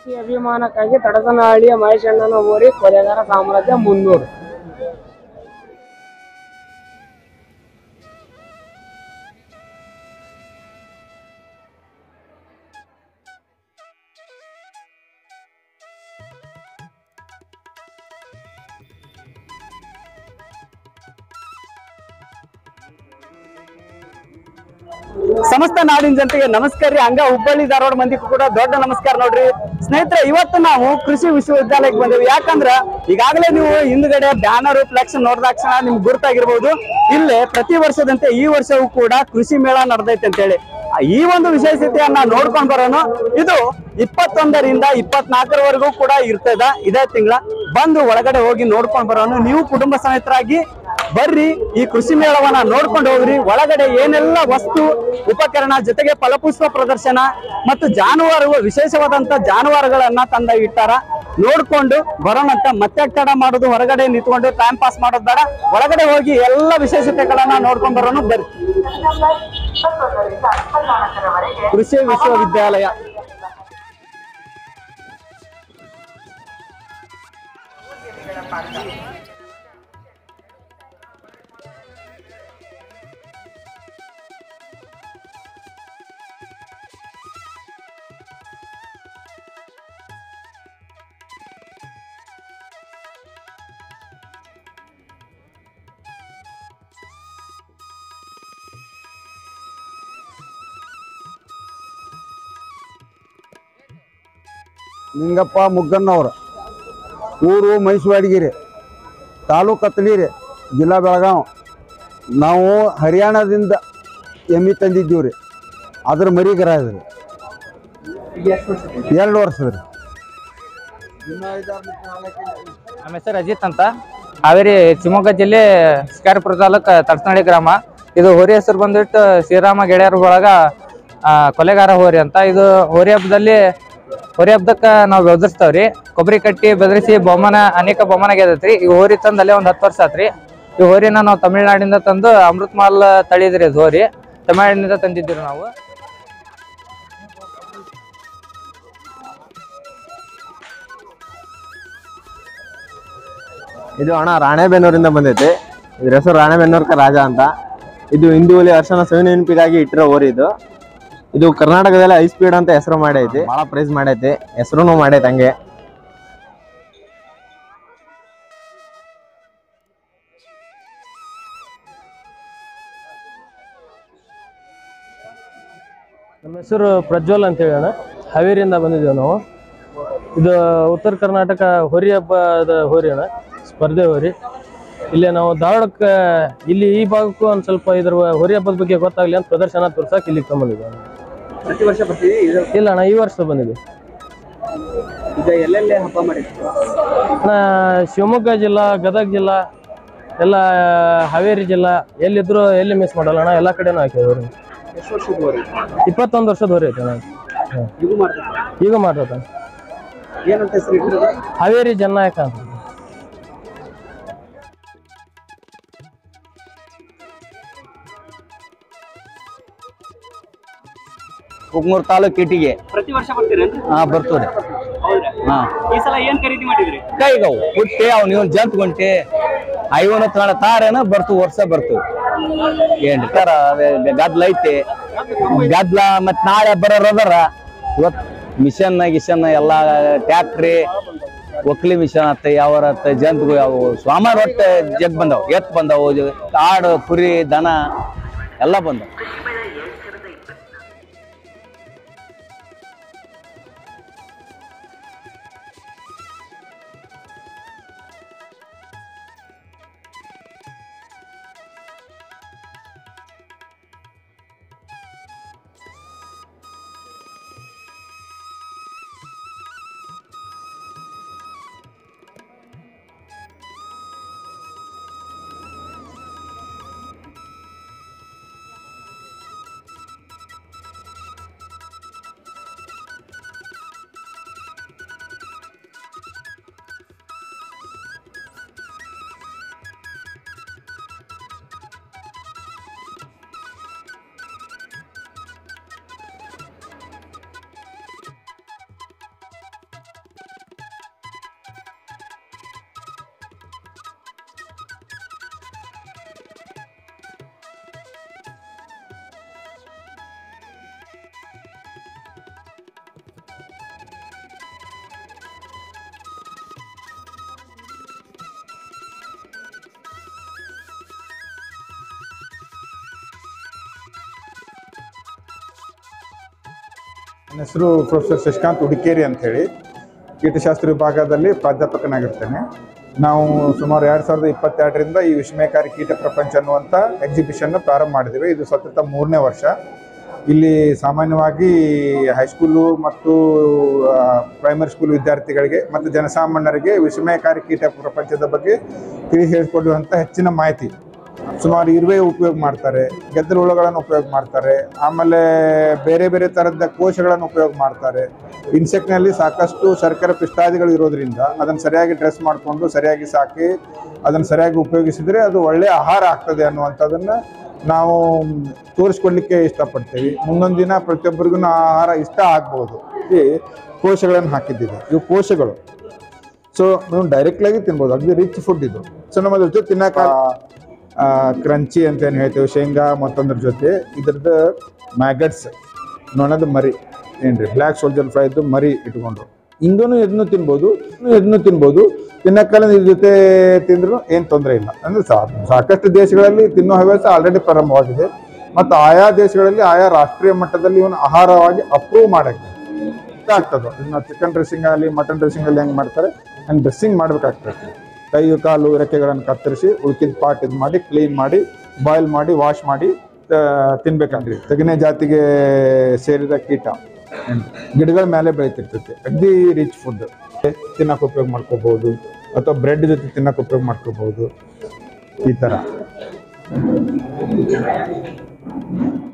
ಕೃಷಿ ಅಭಿಮಾನಕ್ಕಾಗಿ ತಡಸನಹಳ್ಳಿಯ ಮಹೇಶಣ್ಣನ ಹೋರಿ ಕೊಲೆಗಾರ ಸಾಮ್ರಾಜ್ಯ 300. ಸಮಸ್ತ ನಾಡಿನ ಜನತೆಗೆ ನಮಸ್ಕಾರ ರೀ. ಹಂಗ ಹುಬ್ಬಳ್ಳಿ ಧಾರವಾಡ ಮಂದಿಗೂ ಕೂಡ ದೊಡ್ಡ ನಮಸ್ಕಾರ ನೋಡ್ರಿ ಸ್ನೇಹಿತರೆ. ಇವತ್ತು ನಾವು ಕೃಷಿ ವಿಶ್ವವಿದ್ಯಾಲಯಕ್ಕೆ ಬಂದೇವಿ. ಯಾಕಂದ್ರ ಈಗಾಗಲೇ ನೀವು ಹಿಂದ್ಗಡೆ ಬ್ಯಾನರ್ ಫ್ಲೆಕ್ಸ್ ನೋಡಿದಾಕ್ಷಣ ನಿಮ್ಗೆ ಗುರುತಾಗಿರ್ಬಹುದು. ಇಲ್ಲೇ ಪ್ರತಿ ವರ್ಷದಂತೆ ಈ ವರ್ಷವೂ ಕೂಡ ಕೃಷಿ ಮೇಳ ನಡೆದೈತೆ ಅಂತ ಹೇಳಿ ಈ ಒಂದು ವಿಶೇಷತೆಯನ್ನ ನೋಡ್ಕೊಂಡ್ ಬರೋನು. ಇದು 21ರಿಂದ 24ರವರೆಗೂ ಕೂಡ ಇರ್ತದ. ಇದೇ ತಿಂಗಳ ಬಂದು ಒಳಗಡೆ ಹೋಗಿ ನೋಡ್ಕೊಂಡ್ ಬರೋನು. ನೀವು ಕುಟುಂಬ ಸಮೇತರಾಗಿ ಬರ್ರಿ, ಈ ಕೃಷಿ ಮೇಳವನ್ನ ನೋಡ್ಕೊಂಡು ಹೋಗ್ರಿ. ಒಳಗಡೆ ಏನೆಲ್ಲ ವಸ್ತು ಉಪಕರಣ ಜೊತೆಗೆ ಫಲಪುಷ್ಪ ಪ್ರದರ್ಶನ ಮತ್ತು ಜಾನುವಾರು ವಿಶೇಷವಾದಂತ ಜಾನುವಾರುಗಳನ್ನ ತಂದ ಇಟ್ಟಾರ. ನೋಡ್ಕೊಂಡು ಬರೋಣಂತ. ಮತ್ತೆ ತಡ ಮಾಡೋದು ಹೊರಗಡೆ ನಿಂತ್ಕೊಂಡು ಟೈಮ್ ಪಾಸ್ ಮಾಡೋದು ಬೇಡ. ಒಳಗಡೆ ಹೋಗಿ ಎಲ್ಲ ವಿಶೇಷತೆಗಳನ್ನ ನೋಡ್ಕೊಂಡ್ ಬರೋನು ಬರ್ರಿ. ಕೃಷಿ ವಿಶ್ವವಿದ್ಯಾಲಯ ನಿಂಗಪ್ಪ ಮುಗ್ಗನ್ನವ್ರ, ಊರು ಮೈಸೂರಿಗಿರಿ, ತಾಲೂಕು ಅತ್ತನೀರಿ, ಜಿಲ್ಲಾ ಬೆಳಗಾವಿ. ನಾವು ಹರಿಯಾಣದಿಂದ ಎಮ್ಮಿ ತಂದಿದ್ದೀವಿ ರೀ. ಅದ್ರ ಮರಿಗರ ಇದ್ರಿ 2 ವರ್ಷದ್ರಿ. ನಮ್ಮ ಹೆಸರು ಅಜಿತ್ ಅಂತ, ಹಾವೇರಿ ಶಿವಮೊಗ್ಗ ಜಿಲ್ಲೆ ಶಿಕಾರಿಪುರ ತಾಲೂಕು ತಡಸನಹಳ್ಳಿ ಗ್ರಾಮ. ಇದು ಹೋರಿ ಹೆಸರು ಬಂದ್ಬಿಟ್ಟು ಶ್ರೀರಾಮ ಗೆಳೆಯರ ಒಳಗ ಕೊಲೆಗಾರ ಹೋರಿ ಅಂತ. ಇದು ಹೋರಿ ಹಬ್ಬದಕ್ಕ ನಾವು ಬೆದರ್ಸ್ತಾವ್ರಿ. ಕೊಬ್ಬರಿ ಕಟ್ಟಿ ಬೆದರಿಸಿ ಬಹುಮಾನ ಅನೇಕ ಬಹುಮಾನ ಗೆದೈತ್ರಿ. ಈ ಹೋರಿ ತಂದು ಅಲ್ಲೇ 10 ವರ್ಷ ಆತ್ರಿ. ಈ ಹೋರಿನ ನಾವು ತಮಿಳ್ನಾಡಿಂದ ತಂದು ಅಮೃತ್ ಮಾಲ್ ತಳಿದ್ರಿ. ಇದು ಹೋರಿ ತಮಿಳ್ನಾಡಿನಿಂದ ತಂದಿದ್ದೀರಿ ನಾವು. ಇದು ಅಣ್ಣ ರಾಣೆಬೆನ್ನೂರಿಂದ ಬಂದೈತಿ. ಇದ್ರ ಹೆಸರು ರಾಣೆಬೆನ್ನೂರ್ಕ ರಾಜ ಅಂತ. ಇದು ಹಿಂದೂ ಹುಲಿ ಅರ್ಶನ ಸವಿನೆನಪಿಗಾಗಿ ಇಟ್ಟಿರೋ ಹೋರಿ ಇದು. ಇದು ಕರ್ನಾಟಕದಲ್ಲಿ ಹೈ ಸ್ಪೀಡ್ ಅಂತ ಹೆಸರು ಮಾಡೈತಿ. ಬಹಳ ಪ್ರೈಸ್ ಮಾಡೈತಿ, ಹೆಸರು ಮಾಡೈತಿ ಹಂಗೆ. ನಮ್ಮ ಹೆಸರು ಪ್ರಜ್ವಲ್ ಅಂತ ಹೇಳಿ ಅಣ್ಣ. ಹಾವೇರಿಯಿಂದ ಬಂದಿದ್ದೇವೆ ನಾವು. ಇದು ಉತ್ತರ ಕರ್ನಾಟಕ ಹೋರಿ ಹಬ್ಬದ ಹೋರಿ ಅಣ್ಣ, ಸ್ಪರ್ಧೆ ಹೋರಿ. ಇಲ್ಲಿ ನಾವು ಧಾರವಾಡಕ್ಕೆ ಇಲ್ಲಿ ಈ ಭಾಗಕ್ಕೂ ಒಂದು ಸ್ವಲ್ಪ ಇದ್ರ ಹೋರಿ ಹಬ್ಬದ ಬಗ್ಗೆ ಗೊತ್ತಾಗ್ಲಿ ಅಂತ ಪ್ರದರ್ಶನ ತೋರ್ಸಕ್ಕೆ ಇಲ್ಲಿಗೆ ತಗೊಂಡಿದ್ದೆ. ಪ್ರತಿ ವರ್ಷ ಬರ್ತೀವಿ? ಇಲ್ಲ ಅಣ್ಣ, ಈ ವರ್ಷ ಬಂದಿದೆ. ಈಗ ಎಲ್ಲೆಲ್ಲೇ ಹಬ್ಬ ಮಾಡಿದ್ರು? ಅಣ್ಣ ಶಿವಮೊಗ್ಗ ಜಿಲ್ಲಾ, ಗದಗ ಜಿಲ್ಲಾ, ಎಲ್ಲ ಹಾವೇರಿ ಜಿಲ್ಲಾ, ಎಲ್ಲಿದ್ರು ಎಲ್ಲಿ ಮಿಸ್ ಮಾಡಲ್ಲ ಅಣ್ಣ. ಎಲ್ಲ ಕಡೆನೂ ಹಾಕಿದ್ರು. ಎಷ್ಟು ವರ್ಷದ ಹೋರಿ? 21 ವರ್ಷದ ಹೋರಿ ಐತೆ ಅಣ್ಣ. ಈಗ ಮಾಡ್ತದ. ಏನಂತ ಹೆಸರು ಇಟ್ಟಿರೋದು? ಹಾವೇರಿ ಜನನಾಯಕ ಅಂತ. ಕುಕ್ನೂರ್ ತಾಲೂಕು ಇಟಿಗೆ. ಪ್ರತಿ ವರ್ಷ ಬರ್ತೀರೇನ್ರಿ? ಬರ್ತವ್ರಿ. ಈ ಸಲ ಏನ್ ಖರೀದಿ ಮಾಡಿದ್ರಿ? ಕೈಗವು ಹುಟ್ಟಿ ಅವ್ ನೀವು ಜಂತ್ ಗುಂಟಿ ಐವನ ತಾರೇನ ಬರ್ತು ವರ್ಷ ಬರ್ತು. ಏನ್ ಗದ್ಲ ಐತಿ, ಗದ್ಲ ಮತ್ ನಾಳೆ ಬರೋದರ ಇವತ್ ಮಿಷನ್ ಎಲ್ಲಾ ಟ್ಯಾಕ್ಟ್ರಿ ಒಕ್ಲಿ ಮಿಷನ್ ಆತ, ಯಾವರ ಜಂತ್ಗಳು ಯಾವ ಸ್ವಾಮಾರ್ ಒಟ್ಟು ಜಗ್ ಬಂದವು, ಎತ್ ಬಂದವು, ಆಡು ಕುರಿ ದನ ಎಲ್ಲ ಬಂದವು. ನನ್ನ ಹೆಸರು ಪ್ರೊಫೆಸರ್ ಶಶಿಕಾಂತ್ ಹುಡುಕೇರಿ ಅಂತ ಹೇಳಿ ಕೀಟಶಾಸ್ತ್ರ ವಿಭಾಗದಲ್ಲಿ ಪ್ರಾಧ್ಯಾಪಕನಾಗಿರ್ತೇನೆ. ನಾವು ಸುಮಾರು 2022ರಿಂದ ಈ ವಿಸ್ಮಯಕಾರಿ ಕೀಟ ಪ್ರಪಂಚ ಅನ್ನುವಂಥ ಎಕ್ಸಿಬಿಷನ್ನ ಪ್ರಾರಂಭ ಮಾಡಿದ್ದೇವೆ. ಇದು ಸತತ 3ನೇ ವರ್ಷ. ಇಲ್ಲಿ ಸಾಮಾನ್ಯವಾಗಿ ಹೈಸ್ಕೂಲು ಮತ್ತು ಪ್ರೈಮರಿ ಸ್ಕೂಲ್ ವಿದ್ಯಾರ್ಥಿಗಳಿಗೆ ಮತ್ತು ಜನಸಾಮಾನ್ಯರಿಗೆ ವಿಸ್ಮಯಕಾರಿ ಕೀಟ ಪ್ರಪಂಚದ ಬಗ್ಗೆ ಹೇಳಿಕೊಡುವಂಥ ಹೆಚ್ಚಿನ ಮಾಹಿತಿ. ಸುಮಾರು ಇರುವೆ ಉಪಯೋಗ ಮಾಡ್ತಾರೆ, ಗೆದ್ದಲು ಹುಳುಗಳನ್ನು ಉಪಯೋಗ ಮಾಡ್ತಾರೆ, ಆಮೇಲೆ ಬೇರೆ ಬೇರೆ ಥರದ ಕೋಶಗಳನ್ನು ಉಪಯೋಗ ಮಾಡ್ತಾರೆ. ಇನ್ಸೆಕ್ಟ್ನಲ್ಲಿ ಸಾಕಷ್ಟು ಶರ್ಕರೆ ಪಿಷ್ಟಾದಿಗಳು ಇರೋದ್ರಿಂದ ಅದನ್ನು ಸರಿಯಾಗಿ ಡ್ರೆಸ್ ಮಾಡಿಕೊಂಡು ಸರಿಯಾಗಿ ಸಾಕಿ ಅದನ್ನು ಸರಿಯಾಗಿ ಉಪಯೋಗಿಸಿದರೆ ಅದು ಒಳ್ಳೆಯ ಆಹಾರ ಆಗ್ತದೆ ಅನ್ನುವಂಥದ್ದನ್ನು ನಾವು ತೋರಿಸ್ಕೊಡ್ಲಿಕ್ಕೆ ಇಷ್ಟಪಡ್ತೀವಿ. ಮುಂದೊಂದು ದಿನ ಪ್ರತಿಯೊಬ್ಬರಿಗೂ ಆಹಾರ ಇಷ್ಟ ಆಗ್ಬೋದು. ಈ ಕೋಶಗಳನ್ನು ಹಾಕಿದ್ದೀವಿ. ಇವು ಕೋಶಗಳು. ಸೊ ನಾವು ಡೈರೆಕ್ಟಾಗಿ ತಿನ್ಬೋದು. ಅದು ರಿಚ್ ಫುಡ್ ಇದು. ಸೊ ನಮ್ಮ ಜೊತೆ ತಿನ್ನಕ ಕ್ರಂಚಿ ಅಂತ ಏನು ಹೇಳ್ತೀವಿ, ಶೇಂಗಾ ಮತ್ತೊಂದ್ರ ಜೊತೆ ಇದ್ರದ್ದು ಮ್ಯಾಗಟ್ಸ್ ನೊಣದ ಮರಿ ಏನ್ರಿ ಬ್ಲ್ಯಾಕ್ ಸೋಲ್ಜರ್ ಫ್ರೈದು ಮರಿ ಇಟ್ಕೊಂಡು ಹಿಂಗೂ ಇದನ್ನು ತಿನ್ಬೋದು. ತಿನ್ನಕ್ಕಾಲ ಇದ್ರ ಜೊತೆ ತಿಂದ್ರೂ ಏನು ತೊಂದರೆ ಇಲ್ಲ. ಅಂದರೆ ಸಾಕಷ್ಟು ದೇಶಗಳಲ್ಲಿ ತಿನ್ನೋ ಹವ್ಯಾಸ ಆಲ್ರೆಡಿ ಪ್ರಾರಂಭವಾಗಿದೆ ಮತ್ತು ಆಯಾ ದೇಶಗಳಲ್ಲಿ ಆಯಾ ರಾಷ್ಟ್ರೀಯ ಮಟ್ಟದಲ್ಲಿ ಇವನು ಆಹಾರವಾಗಿ ಅಪ್ರೂವ್ ಮಾಡೋಕ್ಕೆ ಆಗ್ತದೆ. ಇನ್ನು ಚಿಕನ್ ಡ್ರೆಸ್ಸಿಂಗ್ ಆಗಲಿ ಮಟನ್ ಡ್ರೆಸ್ಸಿಂಗ್ ಅಲ್ಲಿ ಹೆಂಗೆ ಮಾಡ್ತಾರೆ ಹಂಗೆ ಡ್ರೆಸ್ಸಿಂಗ್ ಮಾಡಬೇಕಾಗ್ತದೆ. ಕೈ ಕಾಲು ರೆಕ್ಕೆಗಳನ್ನು ಕತ್ತರಿಸಿ ಉಳ್ಕಿದ ಪಾರ್ಟ್ ಇದು ಮಾಡಿ ಕ್ಲೀನ್ ಮಾಡಿ ಬಾಯ್ಲ್ ಮಾಡಿ ವಾಶ್ ಮಾಡಿ ತಿನ್ಬೇಕಂದ್ರಿ. ತೆಗನೆ ಜಾತಿಗೆ ಸೇರಿದ ಕೀಟ ಗಿಡಗಳ ಮೇಲೆ ಬೆಳೀತಿರ್ತೈತೆ. ಅಗ್ದಿ ರಿಚ್ ಫುಡ್. ತಿನ್ನಕ್ಕೆ ಉಪಯೋಗ ಮಾಡ್ಕೋಬಹುದು ಅಥವಾ ಬ್ರೆಡ್ ಜೊತೆ ತಿನ್ನಕ್ಕೆ ಉಪಯೋಗ ಮಾಡ್ಕೋಬಹುದು. ಈ ಥರ